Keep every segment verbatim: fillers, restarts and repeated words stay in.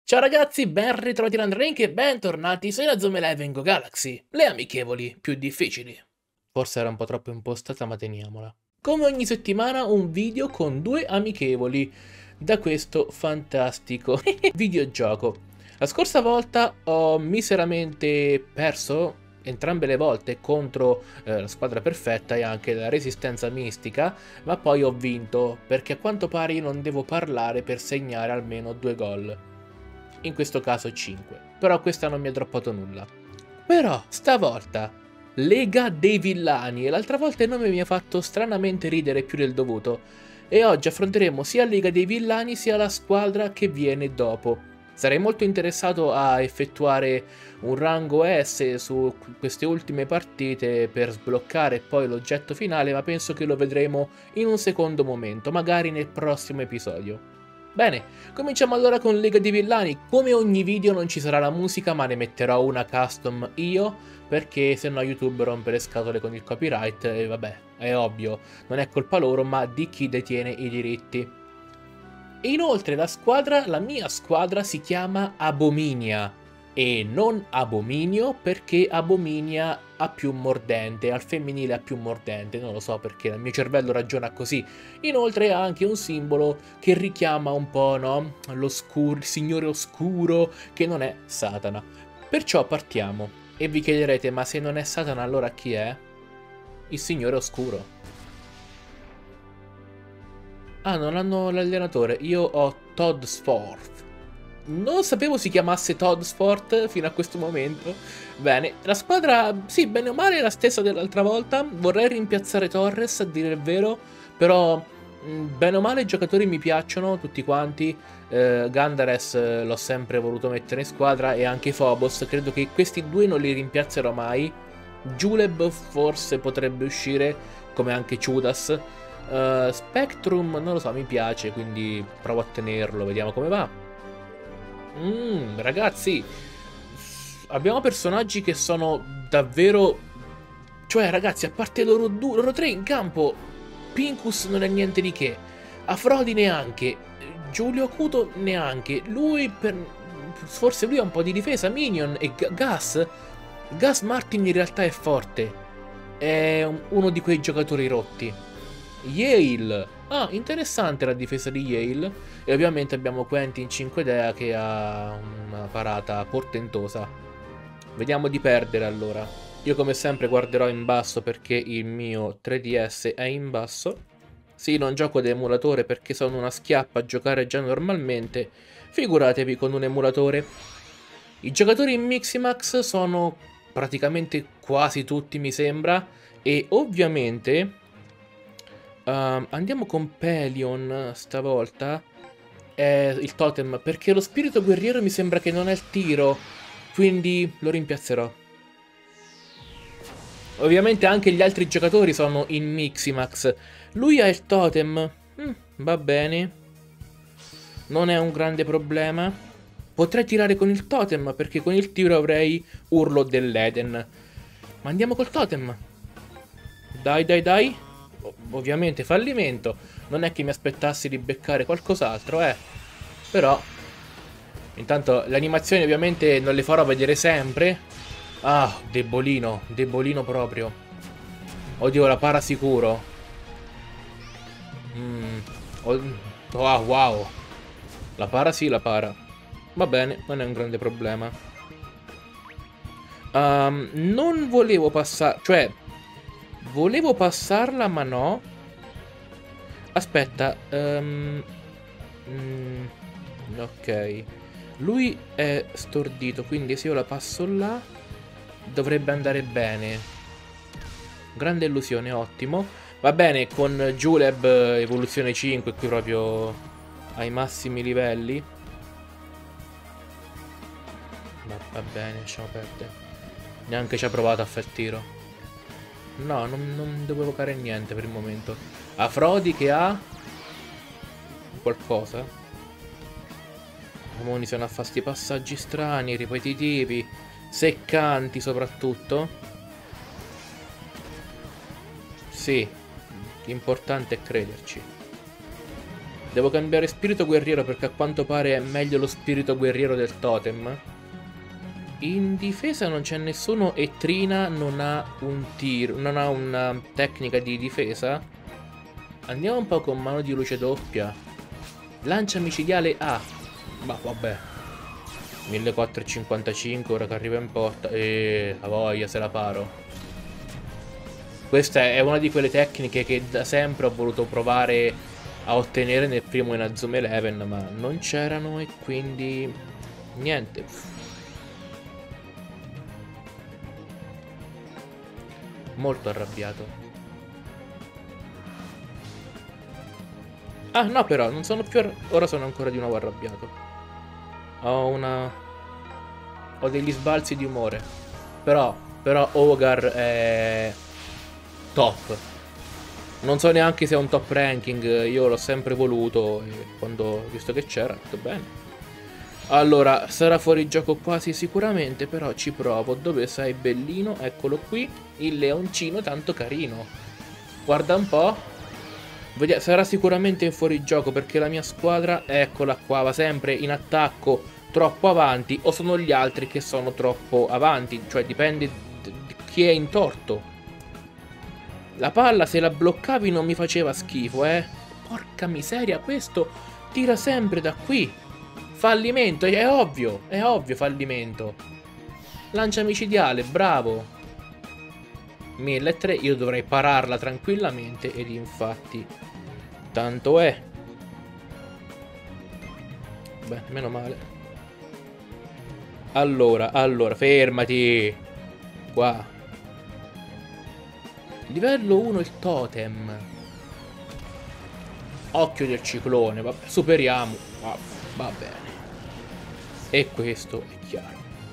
Ciao ragazzi, ben ritrovati in Underlink e bentornati su Inazuma Eleven Go Galaxy, le amichevoli più difficili. Forse era un po' troppo impostata, ma teniamola. Come ogni settimana un video con due amichevoli da questo fantastico videogioco. La scorsa volta ho miseramente perso entrambe le volte contro eh, la squadra perfetta e anche la resistenza mistica, ma poi ho vinto perché a quanto pare io non devo parlare per segnare almeno due gol. In questo caso cinque, però questa non mi ha droppato nulla. Però stavolta Lega dei Villani, e l'altra volta il nome mi ha fatto stranamente ridere più del dovuto, e oggi affronteremo sia Lega dei Villani sia la squadra che viene dopo. Sarei molto interessato a effettuare un rango S su queste ultime partite per sbloccare poi l'oggetto finale, ma penso che lo vedremo in un secondo momento, magari nel prossimo episodio. Bene, cominciamo allora con Lega di Villani. Come ogni video non ci sarà la musica, ma ne metterò una custom io, perché se no YouTube rompe le scatole con il copyright e vabbè, è ovvio, non è colpa loro, ma di chi detiene i diritti. E inoltre la squadra, la mia squadra si chiama Abominia e non Abominio, perché Abominia ha più mordente, al femminile ha più mordente, non lo so perché, il mio cervello ragiona così. Inoltre ha anche un simbolo che richiama un po', no? L'oscuro, il signore oscuro, che non è Satana. Perciò partiamo. E vi chiederete, ma se non è Satana allora chi è? Il signore oscuro. Ah, non hanno l'allenatore. Io ho Todd Sport. Non sapevo si chiamasse Todd Sport fino a questo momento. Bene, la squadra, sì, bene o male è la stessa dell'altra volta. Vorrei rimpiazzare Torres, a dire il vero, però bene o male i giocatori mi piacciono tutti quanti. eh, Gandares eh, l'ho sempre voluto mettere in squadra, e anche Phobos. Credo che questi due non li rimpiazzerò mai. Juleb forse potrebbe uscire, come anche Chudas. Uh, Spectrum non lo so, mi piace, quindi provo a tenerlo, vediamo come va. Mmm, ragazzi, abbiamo personaggi che sono davvero... Cioè, ragazzi, a parte loro due, loro tre in campo, Pincus non è niente di che, Afrodi neanche, Giulio Acuto neanche, lui per... forse lui ha un po' di difesa, Minion e G Gas. Gas Martin in realtà è forte, è uno di quei giocatori rotti. Yale. Ah, interessante la difesa di Yale. E ovviamente abbiamo Quentin cinque Dea che ha una parata portentosa. Vediamo di perdere allora. Io come sempre guarderò in basso perché il mio tre D S è in basso. Sì, non gioco da emulatore perché sono una schiappa a giocare già normalmente. Figuratevi con un emulatore. I giocatori in Miximax sono praticamente quasi tutti, mi sembra. E ovviamente... Uh, andiamo con Pelion stavolta. È il totem, perché lo spirito guerriero mi sembra che non è il tiro, quindi lo rimpiazzerò. Ovviamente anche gli altri giocatori sono in Miximax. Lui ha il totem. Mm, va bene. Non è un grande problema. Potrei tirare con il totem, perché con il tiro avrei Urlo dell'Eden. Ma andiamo col totem. Dai, dai, dai. Ovviamente fallimento. Non è che mi aspettassi di beccare qualcos'altro, eh. Però intanto le animazioni ovviamente non le farò vedere sempre. Ah, debolino, debolino proprio. Oddio, la para sicuro. mm. Oh, oh, wow. La para sì, la para. Va bene, non è un grande problema. um, Non volevo passare, cioè volevo passarla, ma no. Aspetta. Um, mm, ok. Lui è stordito, quindi se io la passo là dovrebbe andare bene. Grande illusione, ottimo. Va bene, con Juleb evoluzione cinque, qui proprio ai massimi livelli. Va, va bene, lasciamo perdere. Neanche ci ha provato a fare il tiro. No, non, non dovevo fare niente per il momento. Afrodi che ha qualcosa. Mo iniziano a fare sti passaggi strani, ripetitivi, seccanti soprattutto. Sì, l'importante è crederci. Devo cambiare spirito guerriero perché a quanto pare è meglio lo spirito guerriero del totem. In difesa non c'è nessuno e Trina non ha un tiro, non ha una tecnica di difesa. Andiamo un po' con mano di luce doppia. Lancia micidiale A. Ma vabbè. millequattrocentocinquantacinque ora che arriva in porta. E la voglia se la paro. Questa è una di quelle tecniche che da sempre ho voluto provare a ottenere nel primo Inazuma Eleven, ma non c'erano e quindi niente. Molto arrabbiato. Ah no, però non sono più. Ora sono ancora di nuovo arrabbiato. Ho una. Ho degli sbalzi di umore. Però Però Ogar è top. Non so neanche se è un top ranking. Io l'ho sempre voluto e quando ho visto che c'era, tutto bene. Allora, sarà fuori gioco quasi sicuramente, però ci provo. Dove sei, bellino? Eccolo qui, il leoncino tanto carino. Guarda un po'. Vediamo, sarà sicuramente in fuorigioco perché la mia squadra, eccola qua, va sempre in attacco troppo avanti, o sono gli altri che sono troppo avanti, cioè dipende di chi è in torto. La palla se la bloccavi non mi faceva schifo, eh. Porca miseria, questo tira sempre da qui. Fallimento, è ovvio, è ovvio fallimento. Lancia micidiale, bravo. mille e tre, io dovrei pararla tranquillamente ed infatti tanto è. Beh, meno male. Allora, allora, fermati. Qua. Livello uno il totem. Occhio del ciclone, vabbè, superiamo. Ah, va bene. E questo è chiaro.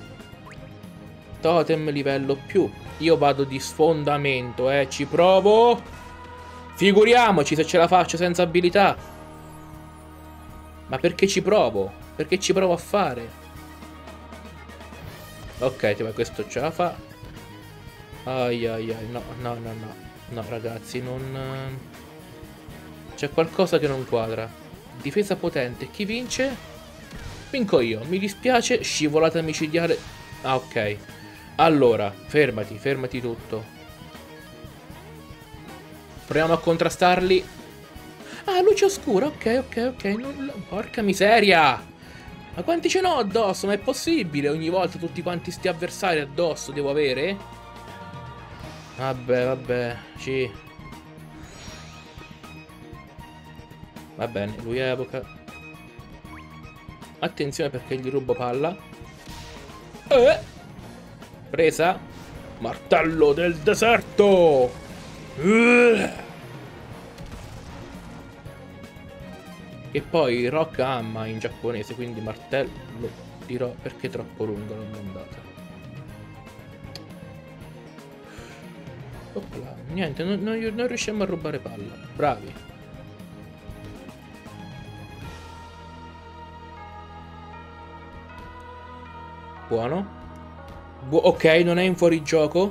Totem livello più. Io vado di sfondamento, eh, ci provo. Figuriamoci se ce la faccio senza abilità. Ma perché ci provo? Perché ci provo a fare? Ok, ma questo ce la fa. Ai ai ai, no, no, no, no. No, ragazzi, non... C'è qualcosa che non quadra. Difesa potente. Chi vince? Vinco io. Mi dispiace. Scivolata micidiale. Ah, ok. Allora, fermati, fermati tutto. Proviamo a contrastarli. Ah, luce oscura. Ok, ok, ok. Non... Porca miseria. Ma quanti ce n'ho addosso? Ma è possibile? Ogni volta tutti quanti sti avversari addosso devo avere? Vabbè, vabbè. Ci... Va bene, lui evoca. Attenzione perché gli rubo palla. Eh! Presa. Martello del deserto. Uh! E poi Rock Hamma in giapponese, quindi martello dirò perché è troppo lungo, non è andata. Opla. Niente, non, non, non riusciamo a rubare palla. Bravi. Buono. Bu ok, non è in fuorigioco.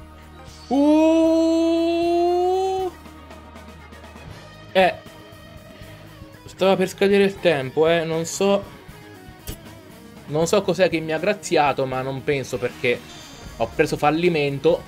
Uh! Eh. Stava per scadere il tempo, eh. Non so. Non so cos'è che mi ha graziato, ma non penso perché ho preso fallimento.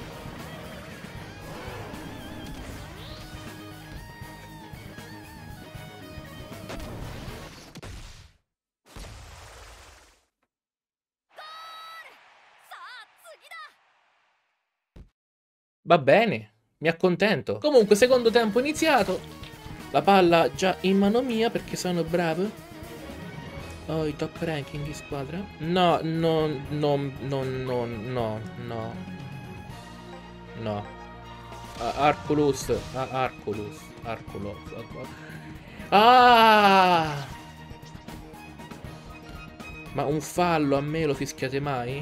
Va bene, mi accontento. Comunque, secondo tempo iniziato. La palla già in mano mia perché sono bravo. Oh, i top ranking di squadra. No, no, no, no, no, no, no. No. Uh, Arculus. Uh, Arculus. Arculus. Ah! Ma un fallo a me lo fischiate mai?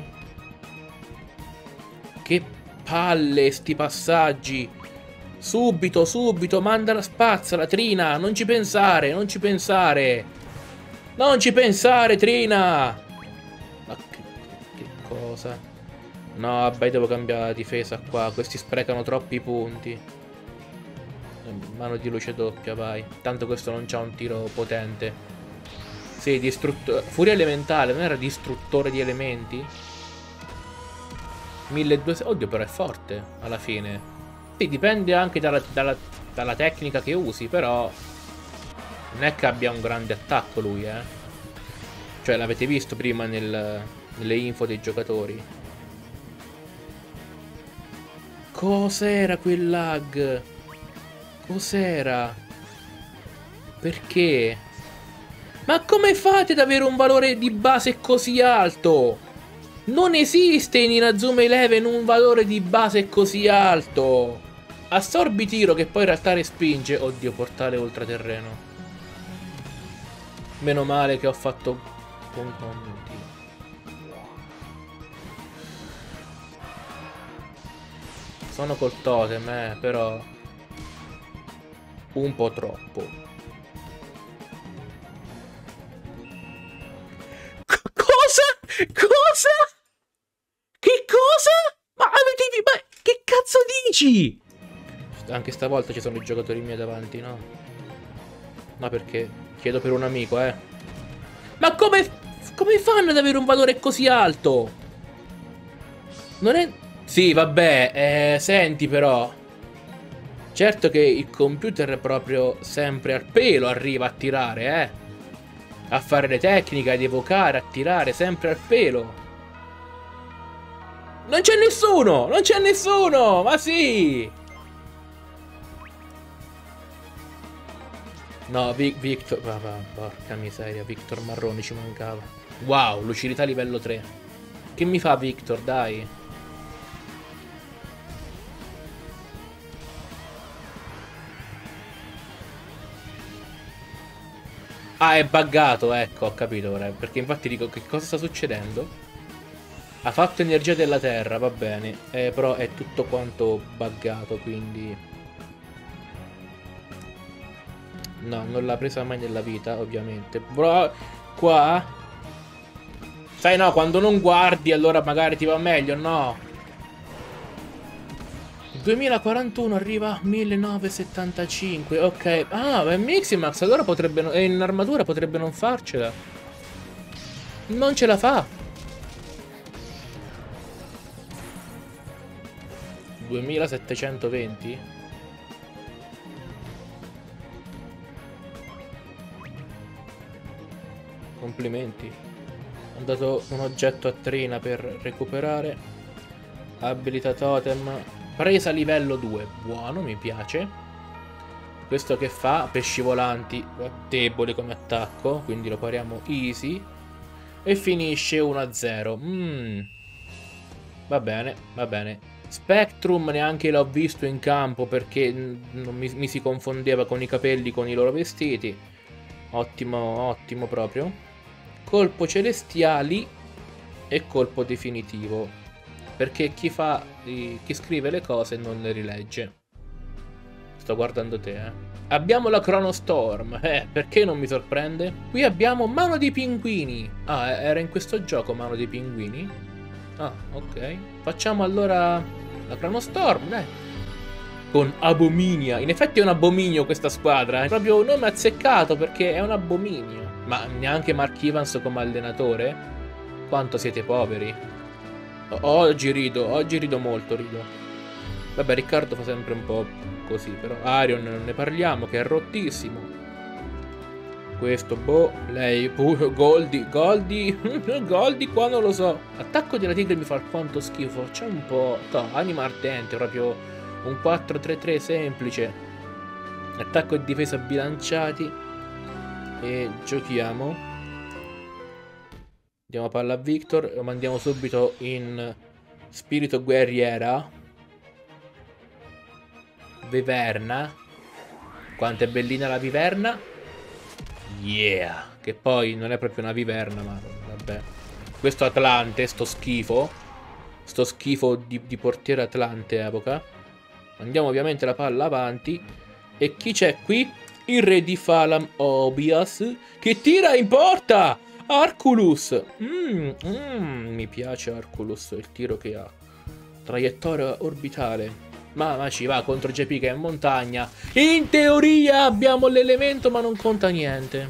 Che palle sti passaggi. Subito, subito, manda la spazza, la Trina. Non ci pensare, non ci pensare. Non ci pensare, Trina. Ma che, che cosa? No, vabbè, devo cambiare la difesa qua. Questi sprecano troppi punti. Mano di luce doppia, vai. Tanto questo non c'ha un tiro potente. Sì, distruttore. Furia elementale, non era distruttore di elementi? milleduecento. Oddio, però è forte alla fine. Sì, dipende anche dalla, dalla, dalla tecnica che usi, però non è che abbia un grande attacco lui, eh. Cioè, l'avete visto prima nel, nelle info dei giocatori. Cos'era quel lag? Cos'era? Perché? Ma come fate ad avere un valore di base così alto? Non esiste in Inazuma Eleven un valore di base così alto. Assorbi tiro che poi in realtà respinge. Oddio, portale ultraterreno. Meno male che ho fatto con commenti. Sono col totem, eh, però un po' troppo. C cosa? Cosa? Che cosa? Ma avete... Ma che cazzo dici? Anche stavolta ci sono i giocatori miei davanti, no? No, perché chiedo per un amico, eh. Ma come... Come fanno ad avere un valore così alto? Non è... Sì, vabbè, eh, senti però. Certo che il computer è proprio sempre al pelo, arriva a tirare, eh. A fare le tecniche, ad evocare, a tirare, sempre al pelo. Non c'è nessuno! Non c'è nessuno! Ma sì! No, Vic Victor... Va, va, porca miseria, Victor Marroni ci mancava. Wow, lucidità livello tre. Che mi fa Victor, dai? Ah, è buggato, ecco, ho capito ora. Perché infatti dico, che cosa sta succedendo? Ha fatto energia della terra, va bene. Eh, però è tutto quanto buggato, quindi... No, non l'ha presa mai nella vita, ovviamente. Però qua... Sai, no, quando non guardi allora magari ti va meglio, no? duemilaquarantuno arriva a millenovecentosettantacinque. Ok. Ah, è Miximax. Allora potrebbe... E in armatura potrebbe non farcela. Non ce la fa. duemilasettecentoventi. Complimenti. Ho dato un oggetto a Trina per recuperare. Abilità totem. Presa livello due. Buono, mi piace. Questo che fa? Pesci volanti. Debole come attacco, quindi lo pariamo easy. E finisce uno a zero. Mm. Va bene, va bene. Spectrum neanche l'ho visto in campo perché non mi, mi si confondeva con i capelli con i loro vestiti. Ottimo, ottimo proprio. Colpo celestiali e colpo definitivo. Perché chi fa, chi scrive le cose non le rilegge. Sto guardando te, eh. Abbiamo la Chronostorm. Eh, perché non mi sorprende? Qui abbiamo Mano di Pinguini. Ah, era in questo gioco Mano di Pinguini? Ah, ok. Facciamo allora la Chronostorm, dai. Con Abominia. In effetti è un abominio questa squadra. È proprio un nome azzeccato perché è un abominio. Ma neanche Mark Evans come allenatore? Quanto siete poveri. Oggi rido, oggi rido molto, rido. Vabbè, Riccardo fa sempre un po' così, però Arion non ne parliamo, che è rottissimo. Questo, boh, lei, pure, Goldie, Goldie, Goldie qua non lo so. Attacco della tigre mi fa quanto schifo, c'è un po', no, anima ardente, proprio un quattro tre tre semplice. Attacco e difesa bilanciati. E giochiamo. Diamo palla a Victor, lo mandiamo subito in spirito guerriera. Viverna. Quanto è bellina la viverna. Yeah. Che poi non è proprio una viverna, ma vabbè. Questo Atlante, sto schifo. Sto schifo di, di portiere Atlante evoca. Mandiamo ovviamente la palla avanti. E chi c'è qui? Il re di Falam Obias, che tira in porta. Arculus. Mm, mm, mi piace Arculus, il tiro che ha. Traiettoria orbitale. Ma, ma ci va contro J P che è in montagna. In teoria abbiamo l'elemento, ma non conta niente.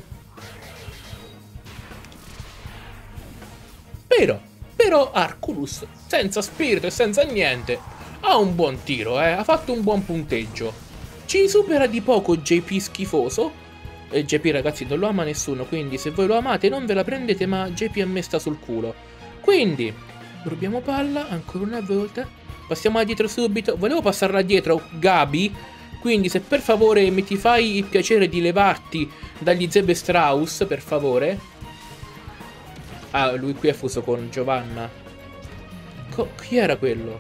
Però, però Arculus, senza spirito e senza niente, ha un buon tiro, eh. Ha fatto un buon punteggio. Ci supera di poco J P schifoso. E J P ragazzi non lo ama nessuno, quindi se voi lo amate non ve la prendete, ma J P a me sta sul culo. Quindi, rubiamo palla ancora una volta. Passiamo dietro subito. Volevo passarla dietro, Gabi. Quindi se per favore mi ti fai il piacere di levarti dagli Zeb Strauss, per favore. Ah, lui qui è fuso con Giovanna. Co chi era quello?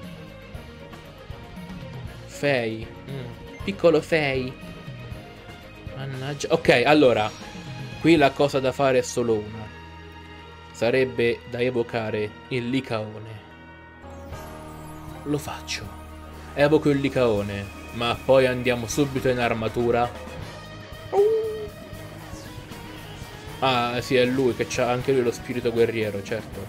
Fei. Mm. Piccolo Fei. Mannaggia. Ok, allora. Qui la cosa da fare è solo una. Sarebbe da evocare il Licaone. Lo faccio. Evoco il Licaone, ma poi andiamo subito in armatura. Ah, sì, è lui che c'ha anche lui lo spirito guerriero, certo.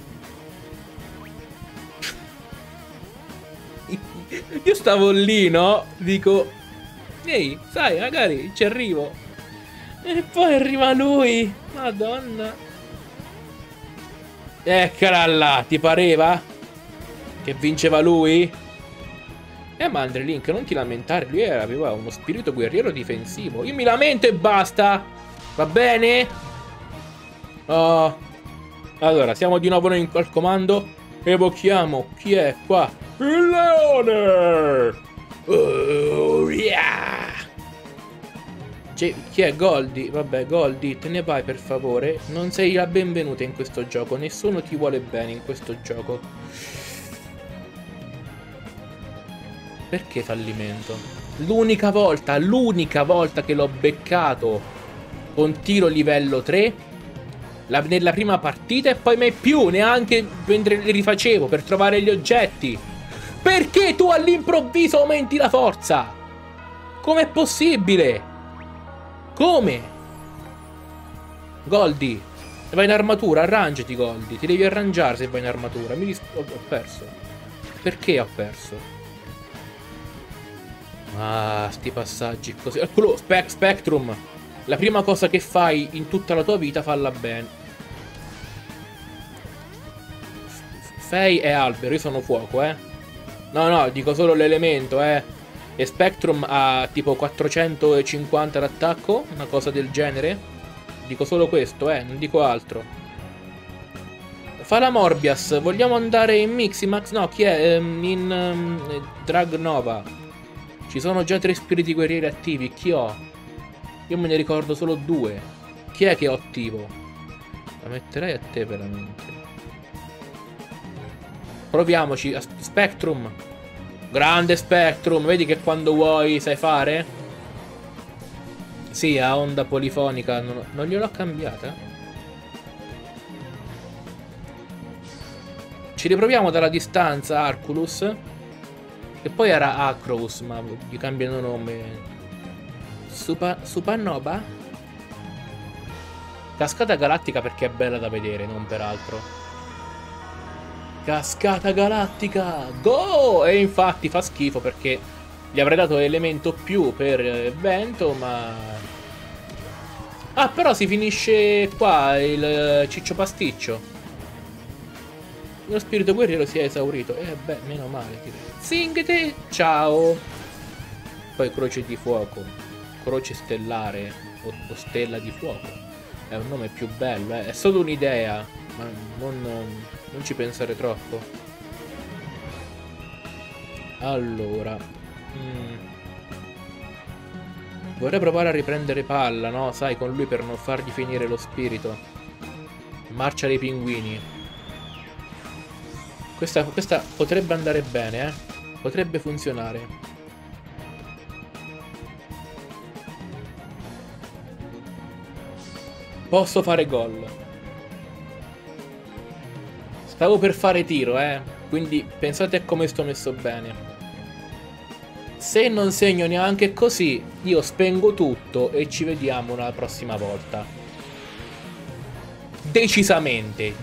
Io stavo lì, no? Dico, ehi, sai, magari ci arrivo. E poi arriva lui. Madonna. Eccola là, ti pareva? Che vinceva lui? Eh ma Andrelink, non ti lamentare, lui aveva uno spirito guerriero difensivo. Io mi lamento e basta. Va bene? Oh. Allora, siamo di nuovo noi al comando. Evochiamo chi è qua? Il leone! Oh, yeah! Cioè, chi è Goldie? Vabbè, Goldie, te ne vai per favore. Non sei la benvenuta in questo gioco. Nessuno ti vuole bene in questo gioco. Perché fallimento? L'unica volta, l'unica volta che l'ho beccato con tiro livello tre la, nella prima partita e poi mai più, neanche mentre li rifacevo per trovare gli oggetti. Perché tu all'improvviso aumenti la forza? Com'è possibile? Come? Goldie, vai in armatura, arrangiati Goldie, ti devi arrangiare se vai in armatura. Mi ho, ho perso. Perché ho perso? Ah, sti passaggi così. Eccolo, Spec Spectrum. La prima cosa che fai in tutta la tua vita, falla bene. Fei è albero, io sono fuoco, eh. No, no, dico solo l'elemento, eh. E Spectrum ha tipo quattrocentocinquanta d'attacco, una cosa del genere. Dico solo questo, eh, non dico altro. Fa la Morbius, vogliamo andare in Miximax? No, chi è? Um, in um, Drag Nova. Ci sono già tre spiriti guerrieri attivi. Chi ho? Io me ne ricordo solo due. Chi è che ho attivo? La metterei a te veramente. Proviamoci. Spectrum. Grande Spectrum. Vedi che quando vuoi sai fare? Sì, a onda polifonica. Non, non gliel'ho cambiata. Ci riproviamo dalla distanza, Arculus. E poi era Acrous, ma gli cambiano nome. Supa, Supernova? Cascata galattica perché è bella da vedere, non per altro. Cascata galattica! Go! E infatti fa schifo perché gli avrei dato elemento più per vento, ma... Ah, però si finisce qua il ciccio pasticcio. Lo spirito guerriero si è esaurito. Eh beh, meno male direi. Zingete, ciao. Poi croce di fuoco, croce stellare o, o stella di fuoco. È un nome più bello, eh. È solo un'idea, ma non, non ci pensare troppo. Allora mm. Vorrei provare a riprendere palla, no? Sai, con lui per non fargli finire lo spirito. Marcia dei pinguini. Questa, questa potrebbe andare bene, eh. Potrebbe funzionare. Posso fare gol. Stavo per fare tiro, eh. Quindi pensate a come sto messo bene. Se non segno neanche così, io spengo tutto e ci vediamo una prossima volta. Decisamente,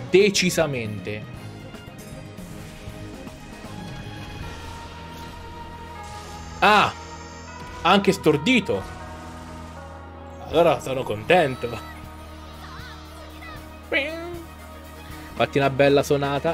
decisamente. Ah! Anche stordito! Allora sono contento. Fatti una bella sonata.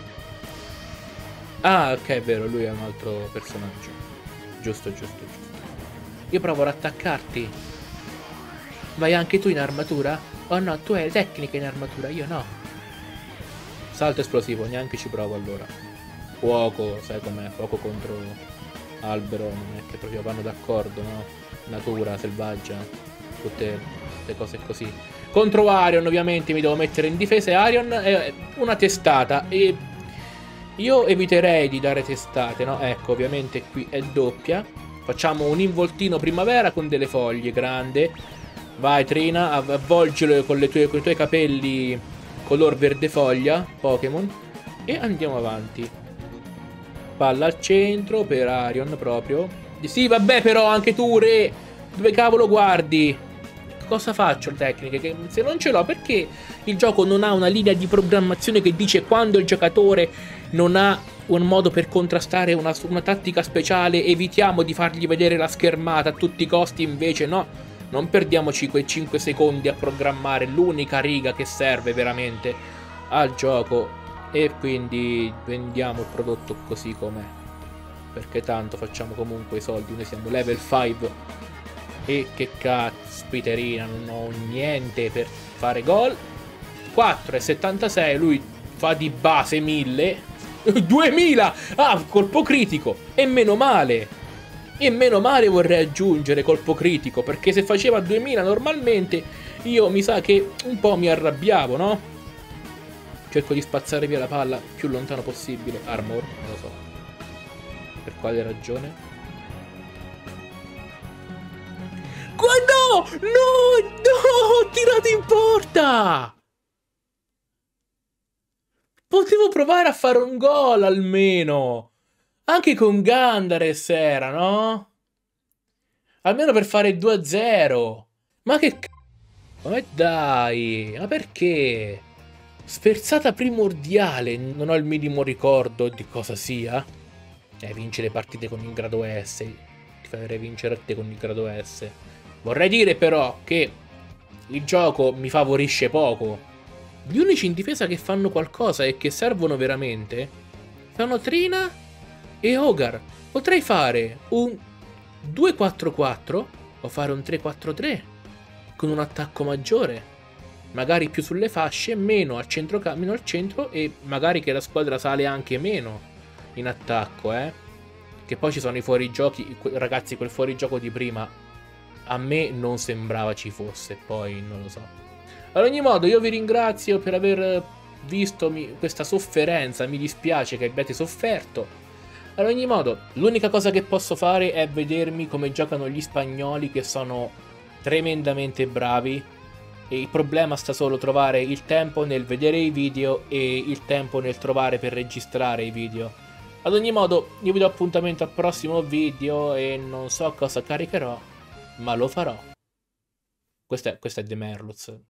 Ah, ok, è vero, lui è un altro personaggio. Giusto, giusto, giusto. Io provo ad attaccarti. Vai anche tu in armatura? Oh no, tu hai tecnica in armatura, io no. Salto esplosivo, neanche ci provo allora. Fuoco, sai com'è? Fuoco contro albero, non è che proprio vanno d'accordo, no? Natura, selvaggia, tutte le cose così. Contro Arion ovviamente mi devo mettere in difesa e Arion è una testata e io eviterei di dare testate, no? Ecco, ovviamente qui è doppia. Facciamo un involtino primavera con delle foglie grande. Vai Trina, avvolgilo con, le tue, con i tuoi capelli color verde foglia, Pokémon. E andiamo avanti. Palla al centro per Arion proprio. Sì, vabbè però anche tu, re. Dove cavolo guardi? Cosa faccio tecniche? Che se non ce l'ho, perché il gioco non ha una linea di programmazione che dice quando il giocatore non ha un modo per contrastare una, una tattica speciale, evitiamo di fargli vedere la schermata a tutti i costi, invece no. Non perdiamoci quei cinque secondi a programmare l'unica riga che serve veramente al gioco e quindi vendiamo il prodotto così com'è, perché tanto facciamo comunque i soldi, noi siamo level cinque e che caspiterina, non ho niente per fare gol. Quattro e settantasei, lui fa di base mille. duemila! Ah, colpo critico, e meno male. E meno male vorrei aggiungere colpo critico, perché se faceva duemila normalmente io mi sa che un po' mi arrabbiavo, no? Cerco di spazzare via la palla più lontano possibile. Armor, non lo so per quale ragione. No! No! No! Ho tirato in porta! Potevo provare a fare un gol almeno! Anche con Gandares era, no? Almeno per fare due a zero. Ma che c***o? Ma dai, ma perché? Sferzata primordiale, non ho il minimo ricordo di cosa sia. Eh, vince le partite con il grado S. Ti farei vincere a te con il grado S. Vorrei dire però che il gioco mi favorisce poco. Gli unici in difesa che fanno qualcosa e che servono veramente sono Trina e Hogar. Potrei fare un due quattro quattro o fare un tre quattro tre con un attacco maggiore, magari più sulle fasce, meno al centro, meno al centro, e magari che la squadra sale anche meno in attacco, eh. Che poi ci sono i fuorigiochi, ragazzi, quel fuorigioco di prima a me non sembrava ci fosse, poi non lo so. Ad ogni modo io vi ringrazio per aver visto questa sofferenza, mi dispiace che abbiate sofferto. Ad ogni modo, l'unica cosa che posso fare è vedermi come giocano gli spagnoli, che sono tremendamente bravi, e il problema sta solo trovare il tempo nel vedere i video e il tempo nel trovare per registrare i video. Ad ogni modo, io vi do appuntamento al prossimo video e non so cosa caricherò, ma lo farò. Questo è, questo è The Merluz.